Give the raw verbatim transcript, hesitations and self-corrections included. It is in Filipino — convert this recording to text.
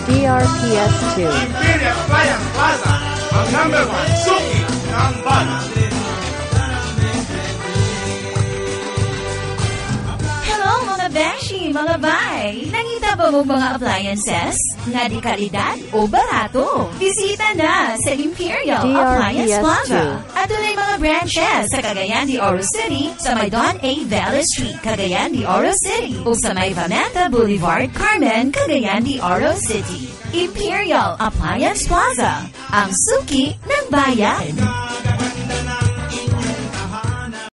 D R P S two. Imperial Appliance Plaza, ang number one suki ng Bana. Hello mga beshi, mga bay! Nangita ba mo mga appliances? Nga di kalidad o barato? Bisita na sa Imperial D R P S two. Appliance Plaza. At tunay mga branches sa Cagayan de Oro City sa may Don A. Valley Street, Cagayan de Oro City o sa may Vaneta Boulevard, Carmen, Cagayan de Oro City. Imperial Appliance Plaza, ang suki ng bayan.